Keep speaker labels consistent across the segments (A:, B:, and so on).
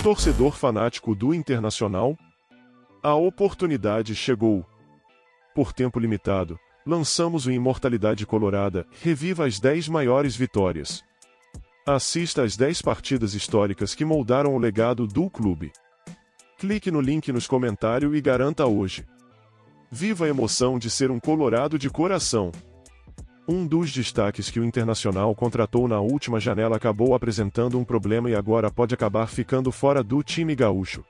A: Torcedor fanático do Internacional? A oportunidade chegou. Por tempo limitado, lançamos o Imortalidade Colorada, reviva as 10 maiores vitórias. Assista às 10 partidas históricas que moldaram o legado do clube. Clique no link nos comentários e garanta hoje. Viva a emoção de ser um colorado de coração. Um dos destaques que o Internacional contratou na última janela acabou apresentando um problema e agora pode acabar ficando fora do time gaúcho.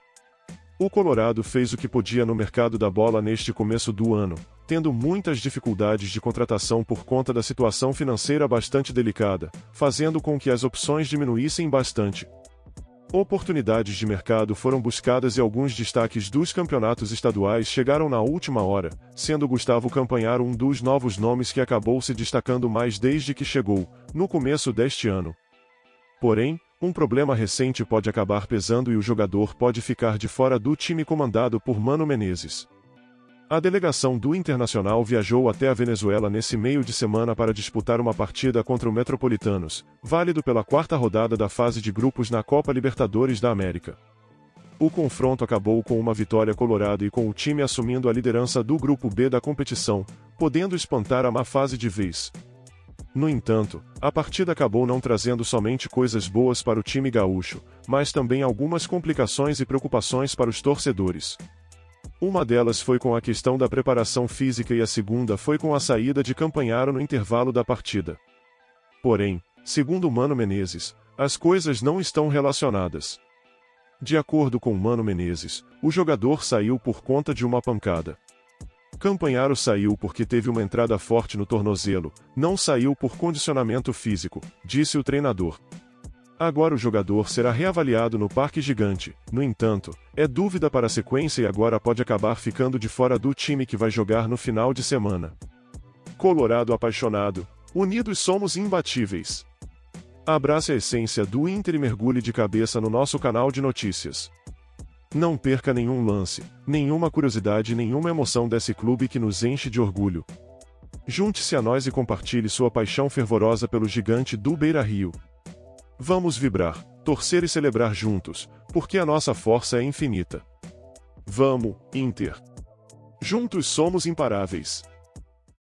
A: O Colorado fez o que podia no mercado da bola neste começo do ano, tendo muitas dificuldades de contratação por conta da situação financeira bastante delicada, fazendo com que as opções diminuíssem bastante. Oportunidades de mercado foram buscadas e alguns destaques dos campeonatos estaduais chegaram na última hora, sendo Gustavo Campanharo um dos novos nomes que acabou se destacando mais desde que chegou, no começo deste ano. Porém, um problema recente pode acabar pesando e o jogador pode ficar de fora do time comandado por Mano Menezes. A delegação do Internacional viajou até a Venezuela nesse meio de semana para disputar uma partida contra o Metropolitanos, válido pela 4ª rodada da fase de grupos na Copa Libertadores da América. O confronto acabou com uma vitória colorada e com o time assumindo a liderança do Grupo B da competição, podendo espantar a má fase de vez. No entanto, a partida acabou não trazendo somente coisas boas para o time gaúcho, mas também algumas complicações e preocupações para os torcedores. Uma delas foi com a questão da preparação física e a segunda foi com a saída de Campanharo no intervalo da partida. Porém, segundo Mano Menezes, as coisas não estão relacionadas. De acordo com Mano Menezes, o jogador saiu por conta de uma pancada. Campanharo saiu porque teve uma entrada forte no tornozelo, não saiu por condicionamento físico, disse o treinador. Agora o jogador será reavaliado no Parque Gigante, no entanto, é dúvida para a sequência e agora pode acabar ficando de fora do time que vai jogar no final de semana. Colorado apaixonado, unidos somos imbatíveis. Abrace a essência do Inter e mergulhe de cabeça no nosso canal de notícias. Não perca nenhum lance, nenhuma curiosidade e nenhuma emoção desse clube que nos enche de orgulho. Junte-se a nós e compartilhe sua paixão fervorosa pelo gigante do Beira-Rio. Vamos vibrar, torcer e celebrar juntos, porque a nossa força é infinita. Vamos, Inter! Juntos somos imparáveis.